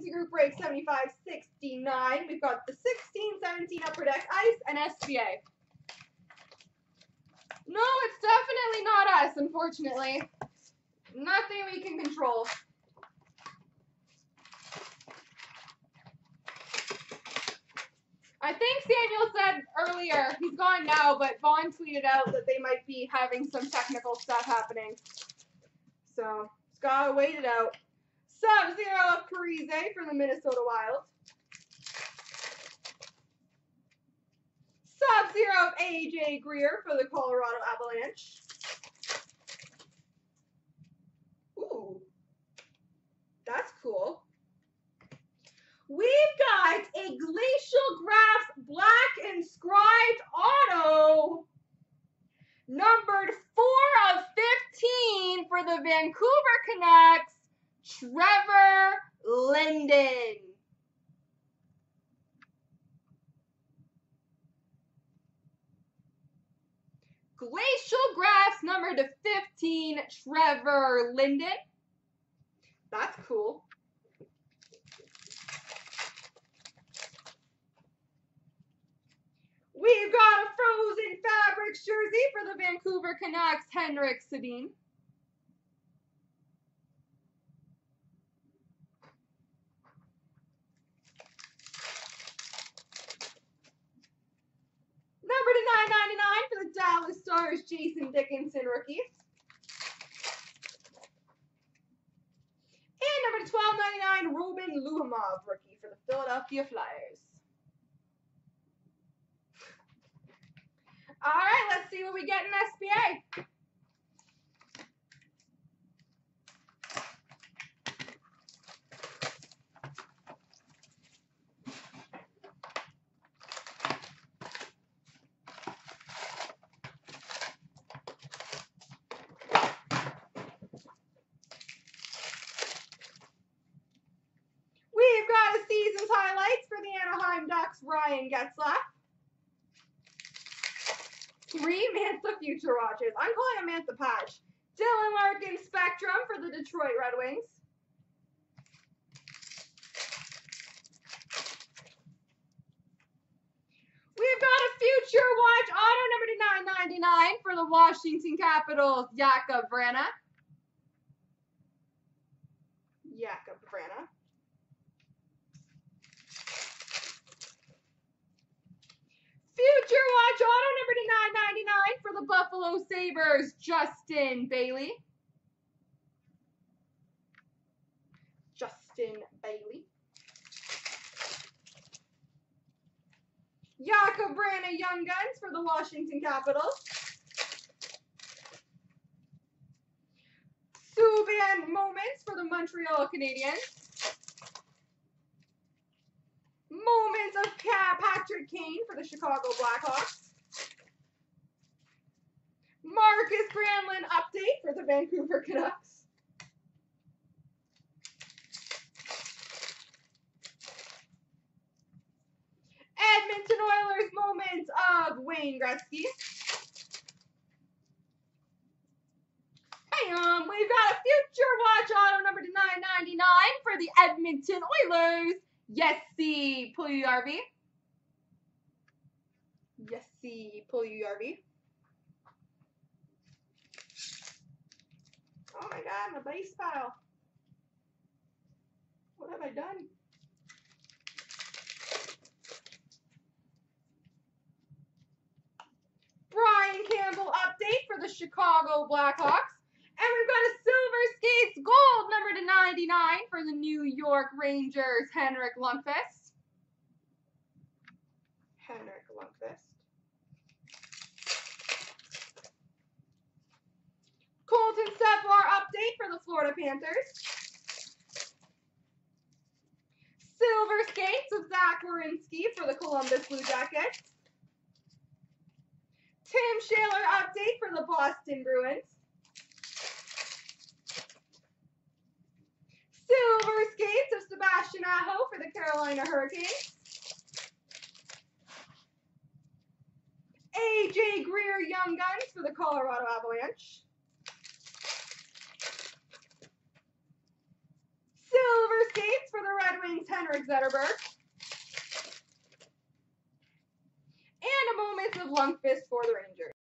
into group break 75-69. We've got the 16-17 Upper Deck Ice and SBA. No, it's definitely not us, unfortunately. Nothing we can control. I think Samuel said earlier, he's gone now, but Vaughn tweeted out that they might be having some technical stuff happening. So, just gotta wait it out. Sub-Zero of Parise for the Minnesota Wild. Sub-Zero of A.J. Greer for the Colorado Avalanche. Ooh, that's cool. We've got a Glacial Graphs Black Inscribed Auto, numbered 4 of 15 for the Vancouver Canucks, Trevor Linden. Glacial Graphs numbered to 15, Trevor Linden. That's cool. We've got a Frozen Fabrics jersey for the Vancouver Canucks, Henrik Sedin. Number to 999 for the Dallas Stars, Jason Dickinson, rookie. And number to 1299, Ruben Luhamov, rookie for the Philadelphia Flyers. All right, let's see what we get in SBA. We've got a season's highlights for the Anaheim Ducks, Ryan Getzlaf. 3 Mantha Future Watches. I'm calling a Mantha patch. Dylan Larkin Spectrum for the Detroit Red Wings. We've got a Future Watch auto number to 999 for the Washington Capitals, Jakub Vrana. Jakub Vrana. Future Watch auto number to 999 for the Buffalo Sabres, Justin Bailey. Justin Bailey. Jakub Vrana Young Guns for the Washington Capitals. Subban Moments for the Montreal Canadiens. Moments of Patrick Kane for the Chicago Blackhawks. Marcus Granlund update for the Vancouver Canucks. Edmonton Oilers moments of Wayne Gretzky. Bam! We've got a Future Watch auto number to 999 for the Edmonton Oilers. Jesse Puljujarvi. Jesse Puljujarvi. Oh my God, my base pile. What have I done? Brian Campbell update for the Chicago Blackhawks. And we've got a Silver Skates gold number to 99 for the New York Rangers, Henrik Lundqvist. Henrik Lundqvist. Colton Seplar update for the Florida Panthers. Silver Skates of Zach Werenski for the Columbus Blue Jackets. Tim Shaler update for the Boston Bruins. Silver Skates of Sebastian Aho for the Carolina Hurricanes. A.J. Greer Young Guns for the Colorado Avalanche. Silver Skates for the Red Wings James Henrik Zetterberg. And a Moments of Lundqvist for the Rangers.